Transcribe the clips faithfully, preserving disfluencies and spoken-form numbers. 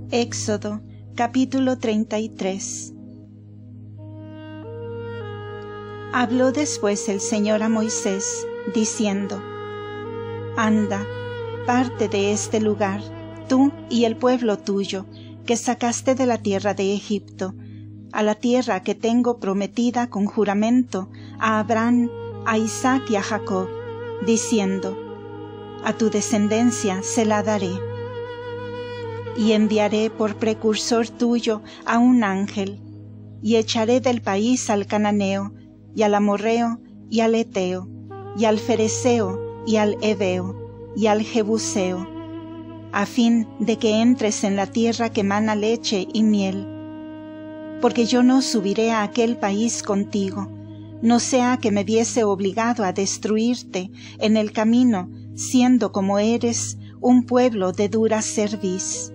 Éxodo, capítulo treinta y tres. Habló después el Señor a Moisés, diciendo: Anda, parte de este lugar, tú y el pueblo tuyo, que sacaste de la tierra de Egipto, a la tierra que tengo prometida con juramento a Abraham, a Isaac y a Jacob, diciendo: A tu descendencia se la daré. Y enviaré por precursor tuyo a un ángel, y echaré del país al cananeo, y al amorreo, y al eteo, y al fereceo, y al heveo, y al jebuseo, a fin de que entres en la tierra que mana leche y miel. Porque yo no subiré a aquel país contigo, no sea que me viese obligado a destruirte en el camino, siendo como eres un pueblo de dura cerviz.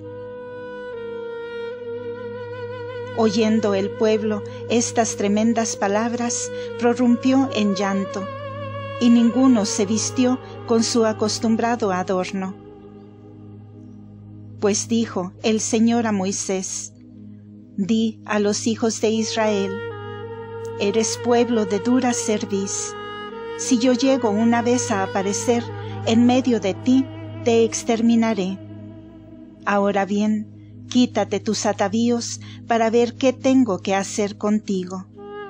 Oyendo el pueblo estas tremendas palabras, prorrumpió en llanto, y ninguno se vistió con su acostumbrado adorno. Pues dijo el Señor a Moisés: Di a los hijos de Israel: Eres pueblo de dura cerviz. Si yo llego una vez a aparecer en medio de ti, te exterminaré. Ahora bien, quítate tus atavíos para ver qué tengo que hacer contigo.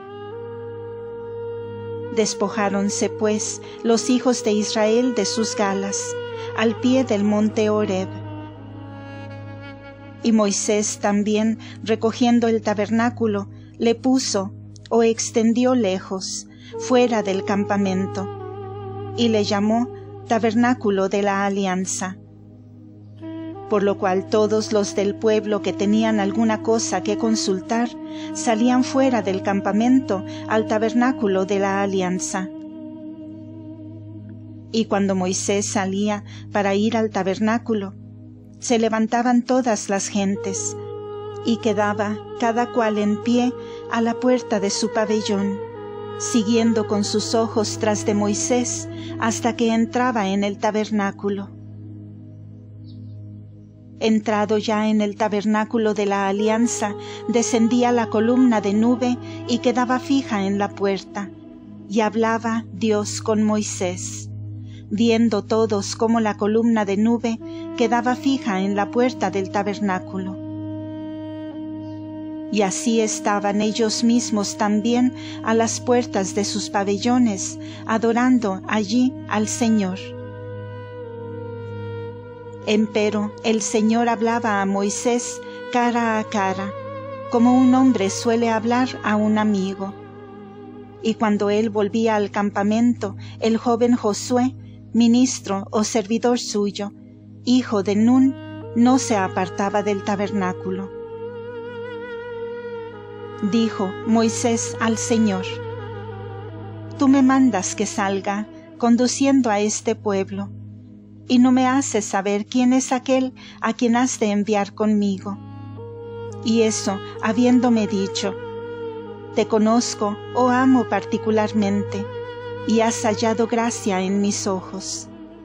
Despojáronse pues los hijos de Israel de sus galas, al pie del monte Horeb. Y Moisés también, recogiendo el tabernáculo, le puso o extendió lejos, fuera del campamento, y le llamó Tabernáculo de la Alianza. Por lo cual todos los del pueblo que tenían alguna cosa que consultar, salían fuera del campamento al tabernáculo de la alianza. Y cuando Moisés salía para ir al tabernáculo, se levantaban todas las gentes, y quedaba cada cual en pie a la puerta de su pabellón, siguiendo con sus ojos tras de Moisés hasta que entraba en el tabernáculo. Entrado ya en el tabernáculo de la alianza, descendía la columna de nube y quedaba fija en la puerta, y hablaba Dios con Moisés, viendo todos cómo la columna de nube quedaba fija en la puerta del tabernáculo. Y así estaban ellos mismos también a las puertas de sus pabellones, adorando allí al Señor. Empero el Señor hablaba a Moisés cara a cara, como un hombre suele hablar a un amigo. Y cuando él volvía al campamento, el joven Josué, ministro o servidor suyo, hijo de Nun, no se apartaba del tabernáculo. Dijo Moisés al Señor: Tú me mandas que salga, conduciendo a este pueblo, y no me haces saber quién es aquel a quien has de enviar conmigo. Y eso, habiéndome dicho: Te conozco, oh amo particularmente, y has hallado gracia en mis ojos.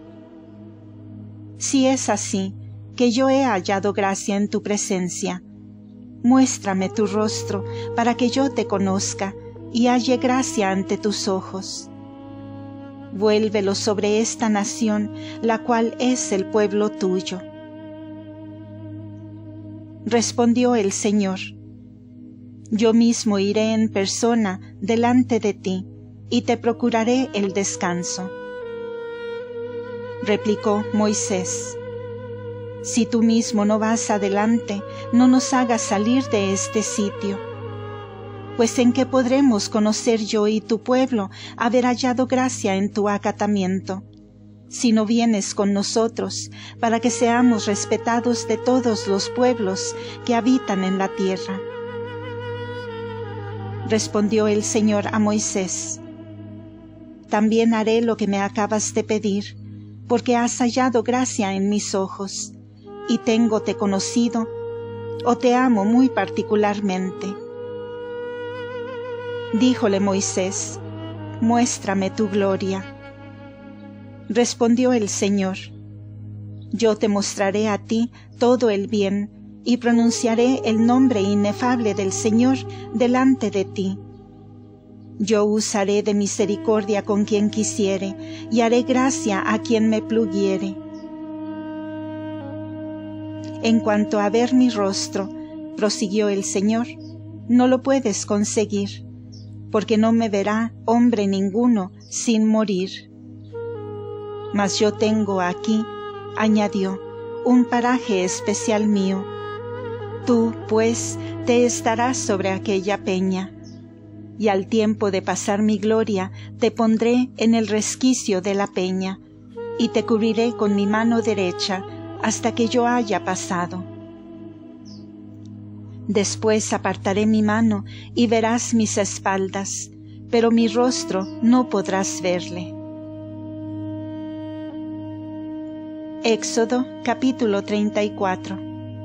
Si es así, que yo he hallado gracia en tu presencia, muéstrame tu rostro para que yo te conozca y halle gracia ante tus ojos. Vuélvelo sobre esta nación, la cual es el pueblo tuyo. Respondió el Señor: Yo mismo iré en persona delante de ti, y te procuraré el descanso. Replicó Moisés: Si tú mismo no vas adelante, no nos hagas salir de este sitio. Pues ¿en qué podremos conocer yo y tu pueblo haber hallado gracia en tu acatamiento, si no vienes con nosotros, para que seamos respetados de todos los pueblos que habitan en la tierra? Respondió el Señor a Moisés: También haré lo que me acabas de pedir, porque has hallado gracia en mis ojos, y téngote conocido, o te amo muy particularmente. Díjole Moisés: Muéstrame tu gloria. Respondió el Señor: Yo te mostraré a ti todo el bien, y pronunciaré el nombre inefable del Señor delante de ti. Yo usaré de misericordia con quien quisiere, y haré gracia a quien me pluguiere. En cuanto a ver mi rostro, prosiguió el Señor, no lo puedes conseguir, porque no me verá hombre ninguno sin morir. Mas yo tengo aquí, añadió, un paraje especial mío. Tú, pues, te estarás sobre aquella peña, y al tiempo de pasar mi gloria te pondré en el resquicio de la peña, y te cubriré con mi mano derecha hasta que yo haya pasado. Después apartaré mi mano y verás mis espaldas, pero mi rostro no podrás verle. Éxodo capítulo treinta y cuatro.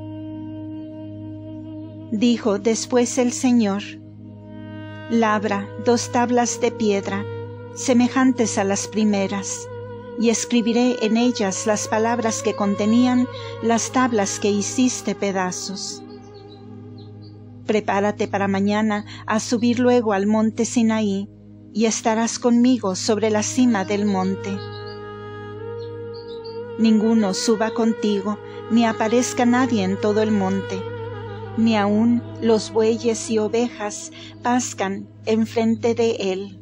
Dijo después el Señor: labra dos tablas de piedra, semejantes a las primeras, y escribiré en ellas las palabras que contenían las tablas que hiciste pedazos. Prepárate para mañana a subir luego al monte Sinaí, y estarás conmigo sobre la cima del monte. Ninguno suba contigo, ni aparezca nadie en todo el monte, ni aun los bueyes y ovejas pascan enfrente de él.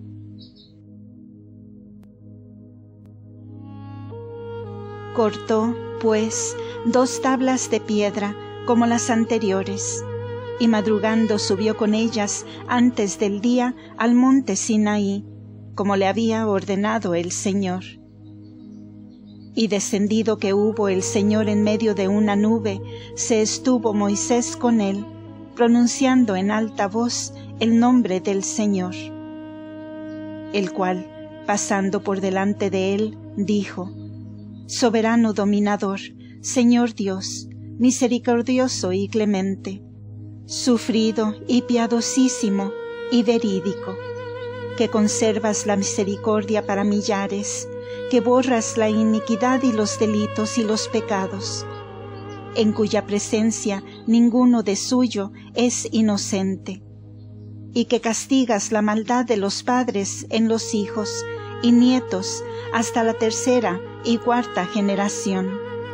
Cortó, pues, dos tablas de piedra como las anteriores, y madrugando subió con ellas antes del día al monte Sinaí, como le había ordenado el Señor. Y descendido que hubo el Señor en medio de una nube, se estuvo Moisés con él, pronunciando en alta voz el nombre del Señor. El cual, pasando por delante de él, dijo: Soberano dominador, Señor Dios, misericordioso y clemente, sufrido y piadosísimo y verídico, que conservas la misericordia para millares, que borras la iniquidad y los delitos y los pecados, en cuya presencia ninguno de suyo es inocente, y que castigas la maldad de los padres en los hijos y nietos hasta la tercera y cuarta generación.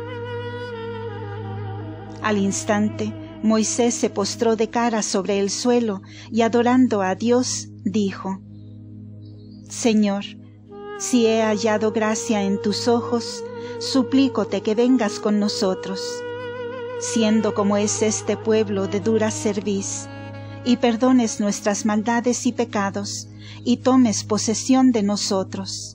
Al instante, Moisés se postró de cara sobre el suelo y adorando a Dios, dijo: Señor, si he hallado gracia en tus ojos, suplícote que vengas con nosotros, siendo como es este pueblo de dura cerviz, y perdones nuestras maldades y pecados, y tomes posesión de nosotros.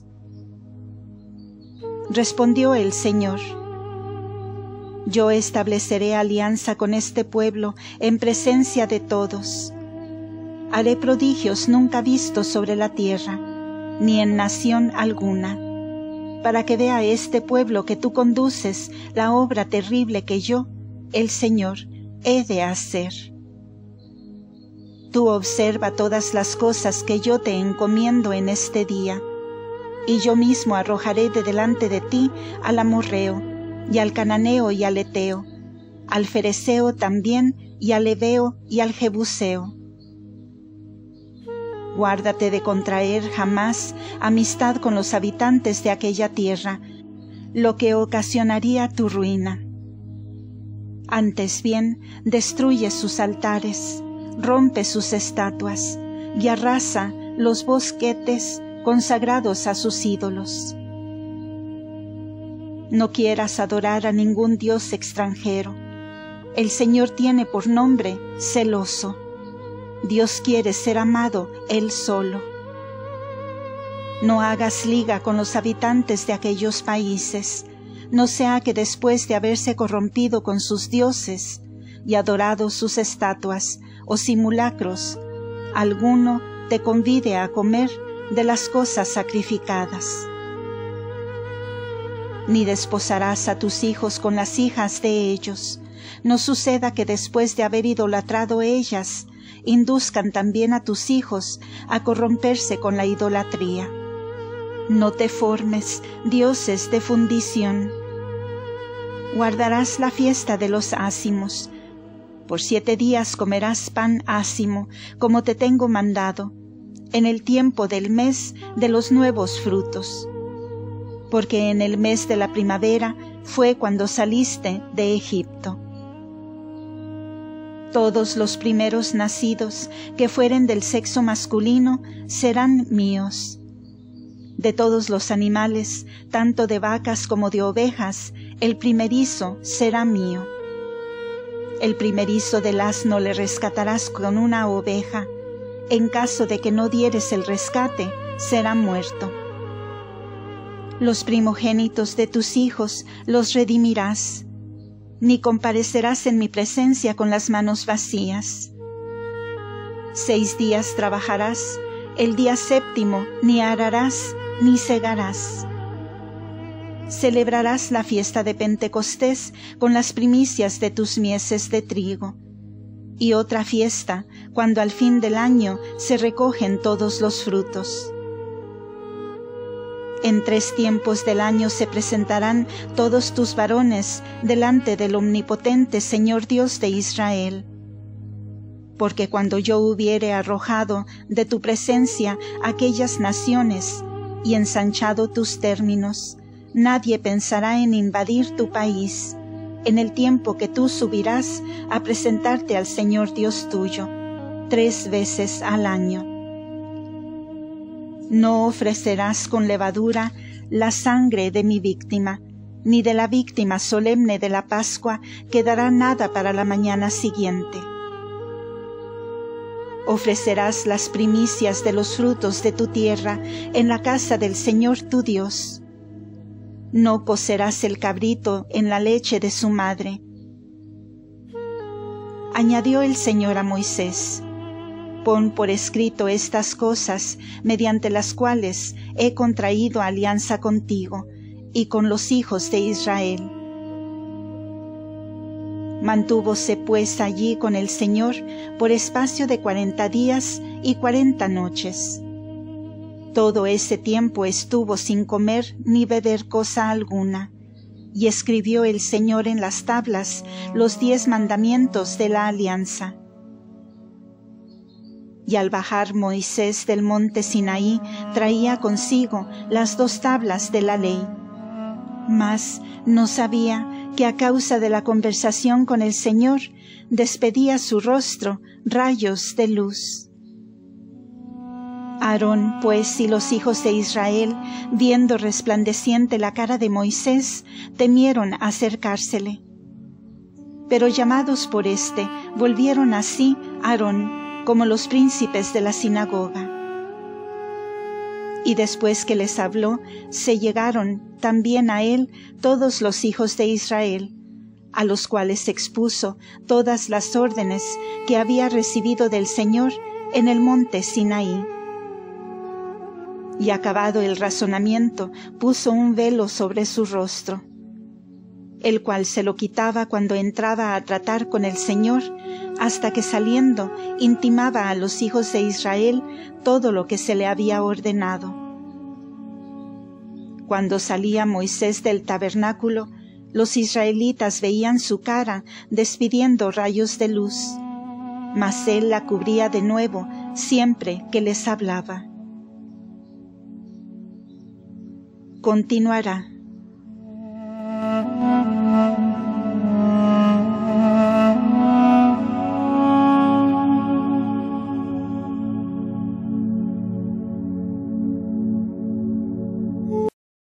Respondió el Señor: Yo estableceré alianza con este pueblo en presencia de todos. Haré prodigios nunca vistos sobre la tierra, ni en nación alguna, para que vea este pueblo que tú conduces la obra terrible que yo, el Señor, he de hacer. Tú observa todas las cosas que yo te encomiendo en este día, y yo mismo arrojaré de delante de ti al amorreo, y al cananeo y al eteo, al fereceo también, y al heveo y al jebuseo. Guárdate de contraer jamás amistad con los habitantes de aquella tierra, lo que ocasionaría tu ruina. Antes bien, destruye sus altares, rompe sus estatuas, y arrasa los bosquetes consagrados a sus ídolos. No quieras adorar a ningún dios extranjero. El Señor tiene por nombre celoso. Dios quiere ser amado Él solo. No hagas liga con los habitantes de aquellos países, no sea que después de haberse corrompido con sus dioses y adorado sus estatuas o simulacros, alguno te convide a comer de las cosas sacrificadas. Ni desposarás a tus hijos con las hijas de ellos, no suceda que después de haber idolatrado ellas, induzcan también a tus hijos a corromperse con la idolatría. No te formes dioses de fundición. guardarás la fiesta de los ázimos. Por siete días comerás pan ázimo, como te tengo mandado, en el tiempo del mes de los nuevos frutos. Porque en el mes de la primavera fue cuando saliste de Egipto. Todos los primeros nacidos que fueren del sexo masculino serán míos. De todos los animales, tanto de vacas como de ovejas, el primerizo será mío. El primerizo del asno le rescatarás con una oveja. En caso de que no dieres el rescate, será muerto. Los primogénitos de tus hijos los redimirás, ni comparecerás en mi presencia con las manos vacías. Seis días trabajarás, el día séptimo ni ararás ni segarás. Celebrarás la fiesta de Pentecostés con las primicias de tus mieses de trigo, y otra fiesta cuando al fin del año se recogen todos los frutos. En tres tiempos del año se presentarán todos tus varones delante del omnipotente Señor Dios de Israel. Porque cuando yo hubiere arrojado de tu presencia aquellas naciones y ensanchado tus términos, nadie pensará en invadir tu país, en el tiempo que tú subirás a presentarte al Señor Dios tuyo, tres veces al año. No ofrecerás con levadura la sangre de mi víctima, ni de la víctima solemne de la Pascua quedará nada para la mañana siguiente. Ofrecerás las primicias de los frutos de tu tierra en la casa del Señor tu Dios. No cocerás el cabrito en la leche de su madre. Añadió el Señor a Moisés: Pon por escrito estas cosas mediante las cuales he contraído alianza contigo y con los hijos de Israel. Mantúvose pues allí con el Señor por espacio de cuarenta días y cuarenta noches. Todo ese tiempo estuvo sin comer ni beber cosa alguna, y escribió el Señor en las tablas los diez mandamientos de la alianza. Y al bajar Moisés del monte Sinaí traía consigo las dos tablas de la ley. Mas no sabía que a causa de la conversación con el Señor despedía su rostro rayos de luz. Aarón, pues, y los hijos de Israel, viendo resplandeciente la cara de Moisés, temieron acercársele. Pero llamados por éste, volvieron así Aarón, como los príncipes de la sinagoga. Y después que les habló, se llegaron también a él todos los hijos de Israel, a los cuales expuso todas las órdenes que había recibido del Señor en el monte Sinaí. Y acabado el razonamiento, puso un velo sobre su rostro, el cual se lo quitaba cuando entraba a tratar con el Señor, hasta que saliendo intimaba a los hijos de Israel todo lo que se le había ordenado. Cuando salía Moisés del tabernáculo, los israelitas veían su cara despidiendo rayos de luz, mas él la cubría de nuevo siempre que les hablaba. Continuará.